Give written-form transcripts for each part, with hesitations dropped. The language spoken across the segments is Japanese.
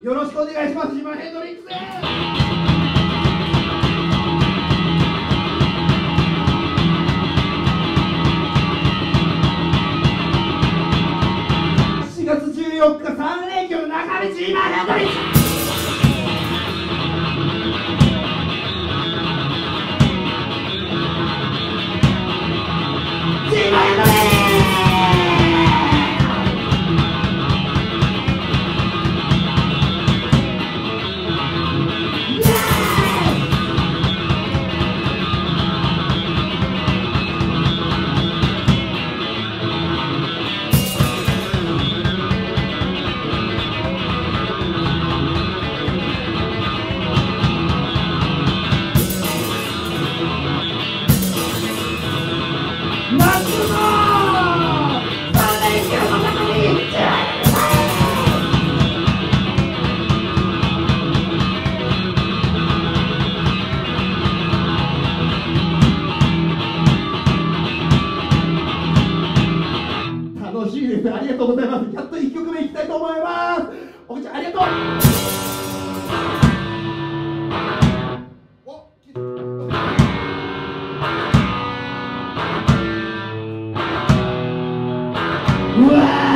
よろしくお願いします。ジマヘンドリックスです。4月14日3連休の中道ジマヘンドリックス。ジマヘンドリックス。楽しいです。ありがとうございます。やっと1曲目いきたいと思います。おくちゃんありがとう。うわー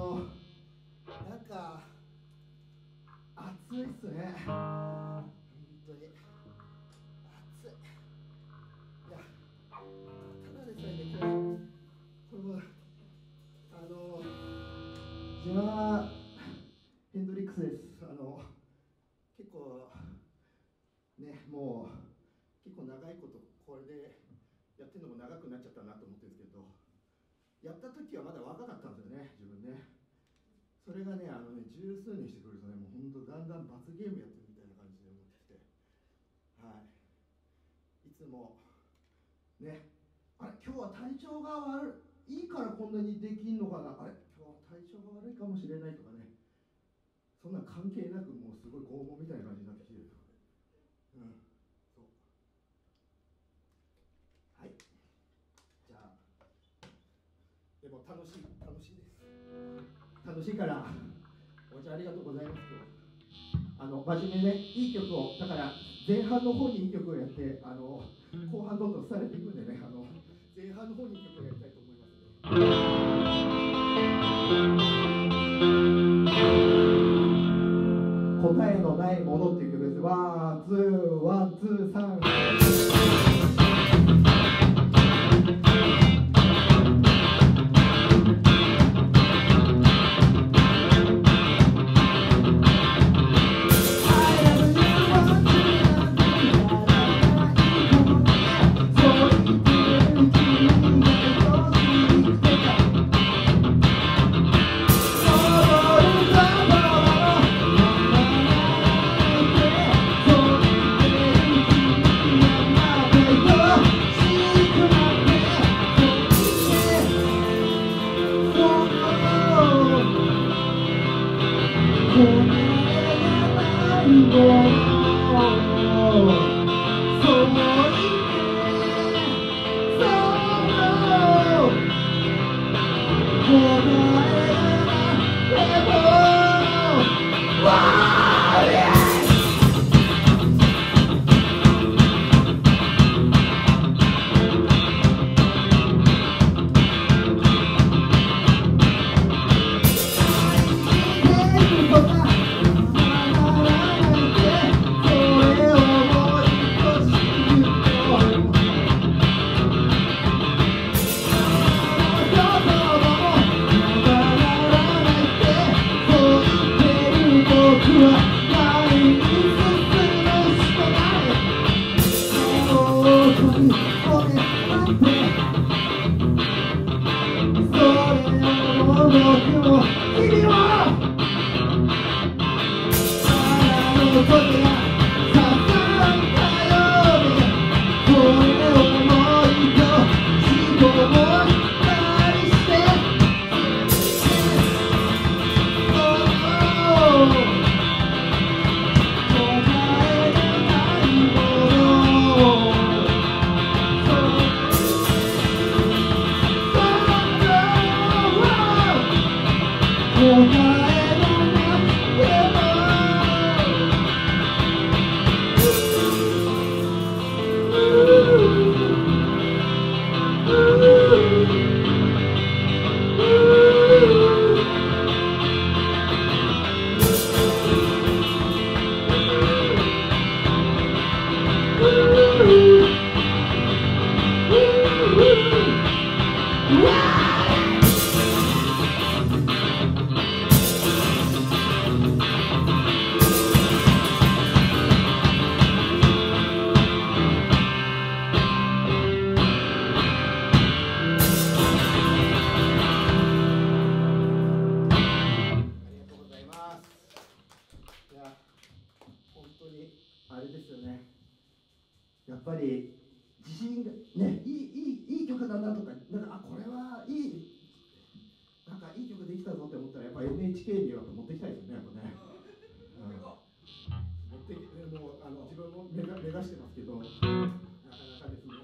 なんか暑いっすね。本当に暑い。いや、ただでさえね、今日これジャヘンドリックスです。結構ね、もう結構長いことこれでやってるのも長くなっちゃったなと思ってるんですけど、やった時はまだ若かったんですよね、自分ね。それがね、十数年してくるとね、もう本当だんだん罰ゲームやってるみたいな感じで思ってきて、はい、いつもね、あれ今日は体調が悪いからこんなにできんのかな、あれ今日は体調が悪いかもしれないとかね、そんな関係なくもうすごい拷問みたいな感じになってきてる。うん、そう。はい。じゃあ、でも楽しいです。楽しいから、お茶ありがとうございます。真面目ね、いい曲を、だから前半の方にいい曲をやって、後半どんどん廃れていくんでね、前半の方にいい曲をやりたいと思いますので。答えのないものっていう曲です。ワン、ツー、ワン、ツー、サン。NHK には持ってきたいですよね、やっぱね。持ってきて、もう自分も目指してますけど、なかなかですね。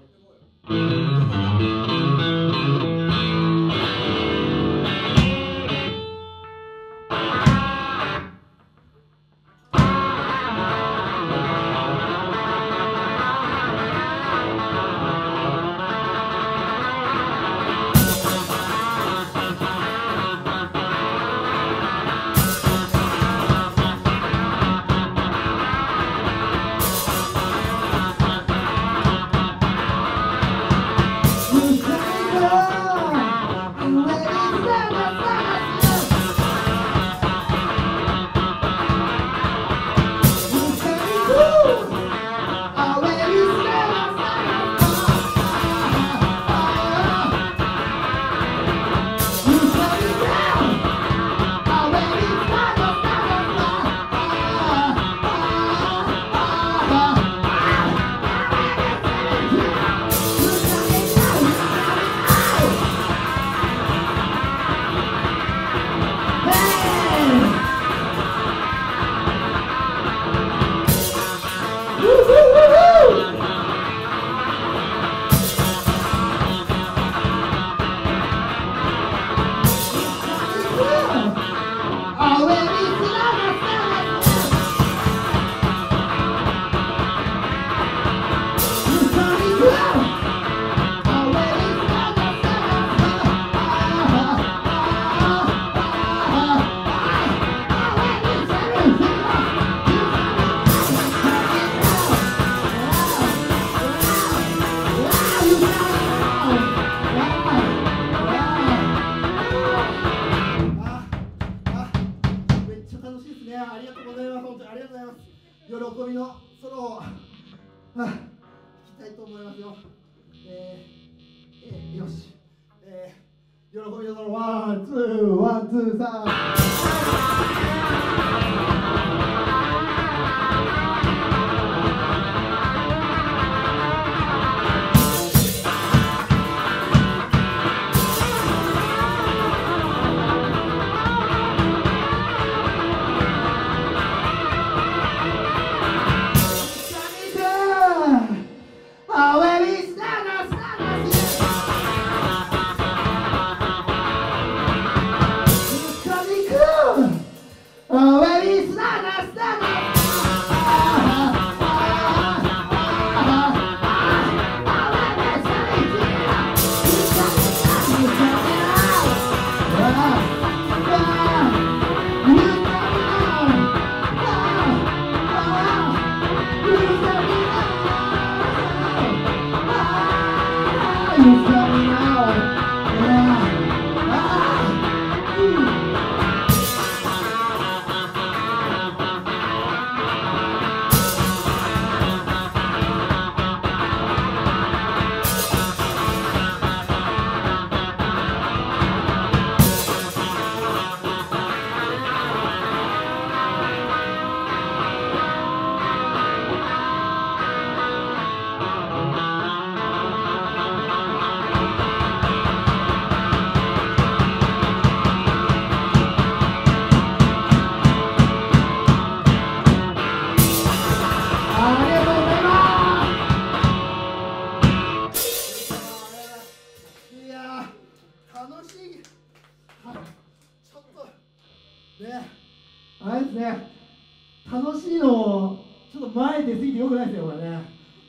楽しいのちょっと前出過ぎてよくないですよこれね。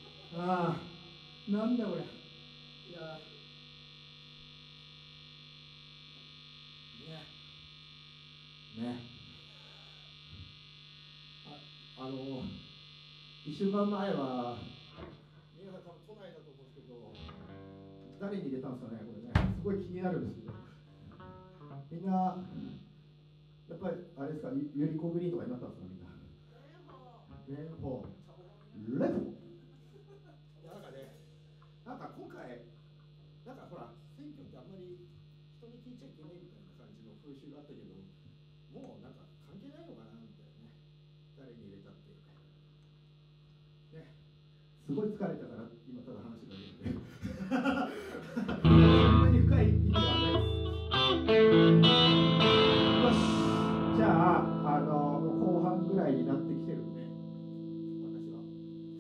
なんだこれ。いやね1週間前は皆さん多分都内だと思うんですけど、誰に入れたんですかねこれね。すごい気になるんですけど、みんなやっぱりあれですか、ユリコグリーンとかになったんですかみんな。レンフォーなんかね、なんか今回なんかほら選挙ってあんまり人に聞いちゃいけないみたいな感じの風習があったけど、もうなんか関係ないのかなみたいなね。誰に入れたってね。すごい疲れたから今ただ話が出るんでそんなに深い意味ではないです。よし、じゃあ後半ぐらいになってきてるんで、私は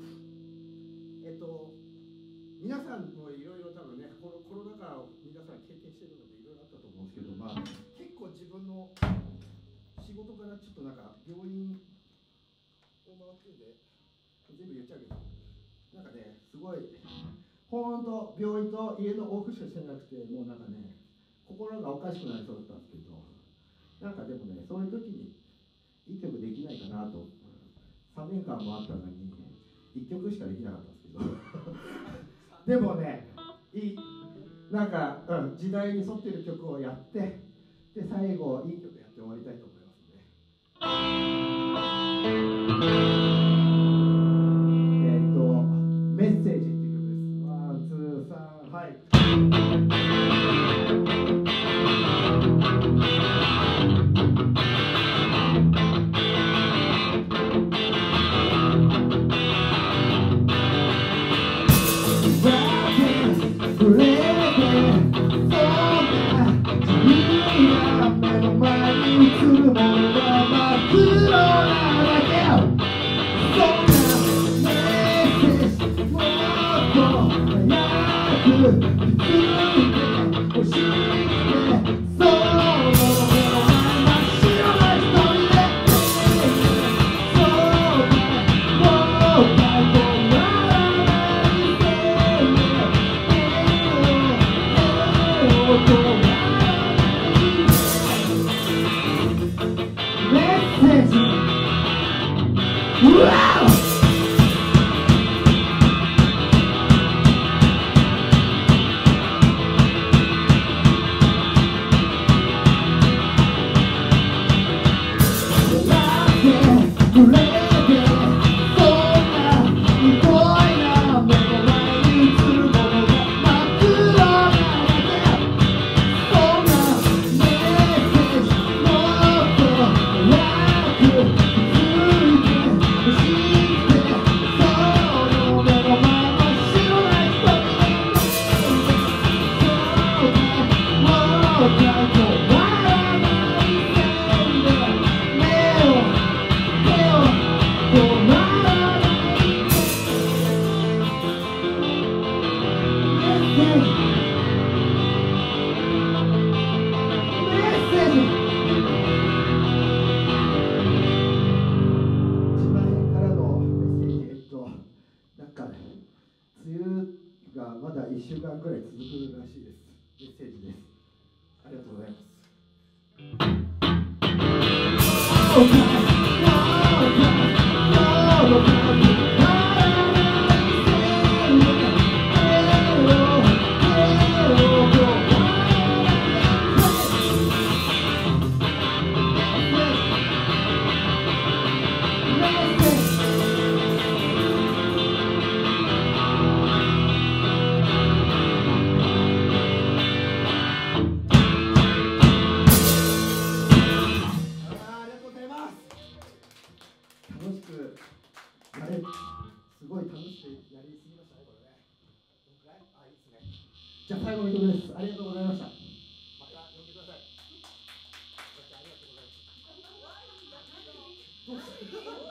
皆さんもいろいろ多分ね、このコロナ禍を皆さん経験してるのでいろいろあったと思うんですけど、結構自分の仕事からちょっとなんか病院を回ってるんで全部言っちゃうけど、なんかね、すごいほんと病院と家の往復しかしてなくて、もうなんかね、心がおかしくなりそうだったんですけど、なんかでもね、そういう時にいい曲できないかなと。3年間もあったのに1曲しかできなかったんですけどでもね、なんか、時代に沿ってる曲をやって、で最後いい曲やって終わりたいと思いますので、メッセージっていう曲です。ワン、ツー、サン、はい。 まだ1週間くらい続くらしいです。メッセージです。ありがとうございます。すごい楽しくやりすぎましたね、これね。どのくらい？あ、いいですね。じゃあ最後の曲です。ありがとうございました。また呼んでください。ありがとうございます。どうした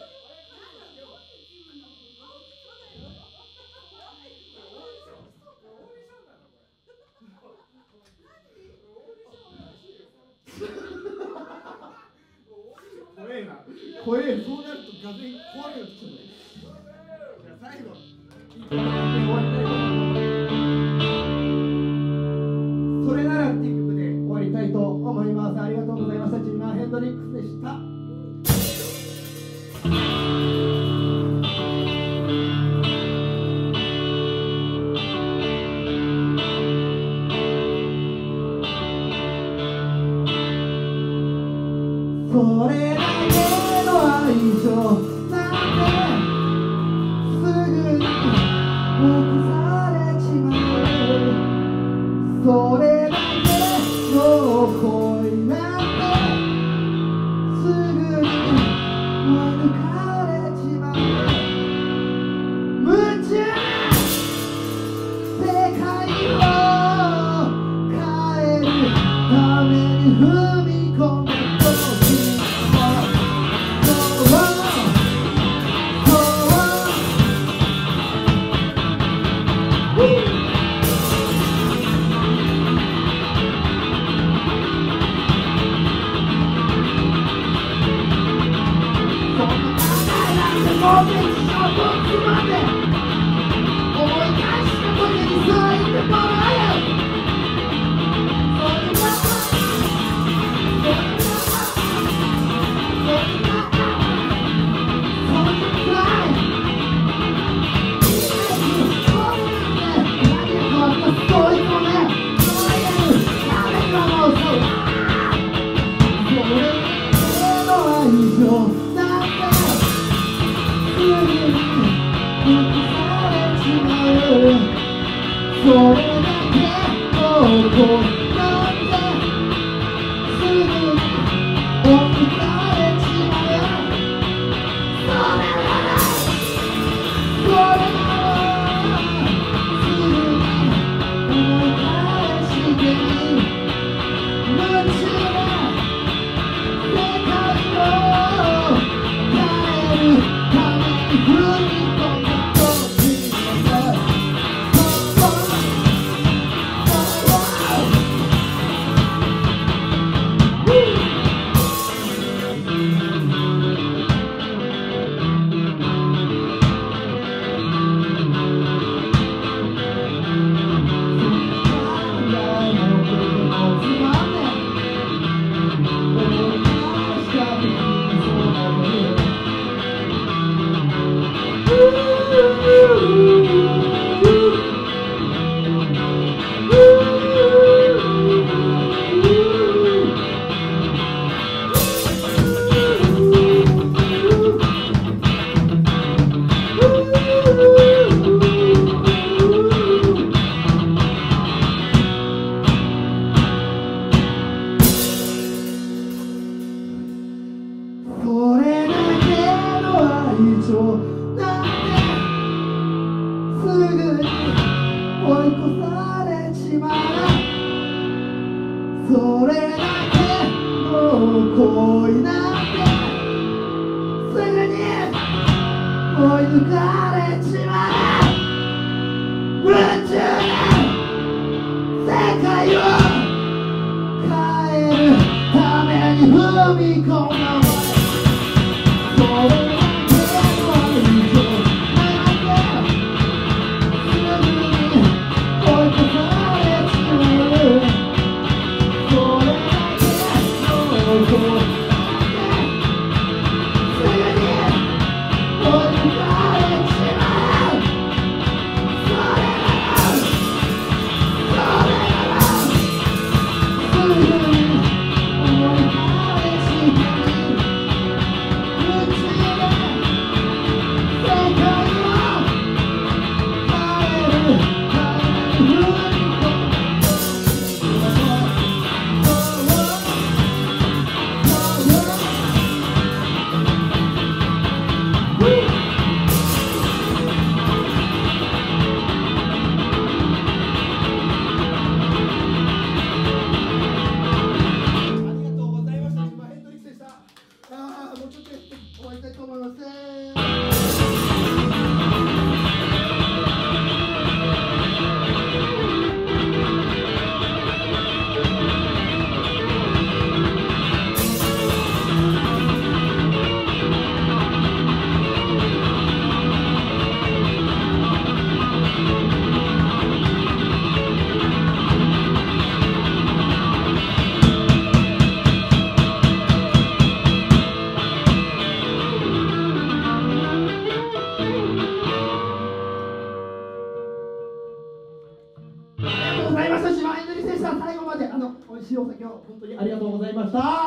怖えな。怖え。そうなるとがぜん怖くなってきちゃうね。最後、それならっていう曲で終わりたいと思います。ありがとうございました。ジミー・ヘンドリックスでした。それだけの愛情それだけの恋なんてすぐに抜かれちまう夢中世界を変えるために踏み込んだ時それだけ長なんてすぐに追い越されちまう。それだけの恋なんてすぐに追い抜かれちまう。宇宙で世界を変えるために踏み込んだ前、それだけは以上なんてすぐに追い越されちまう。それだけのことなんてすぐに追い抜かれちまう。それならすぐに追い返し宇宙で世界を変えるために踏み込んだ。もうちょっと終わりたいと思います。ありがとうございました。島ヘンドリックスでした。最後まで美味しいお酒を本当にありがとうございました。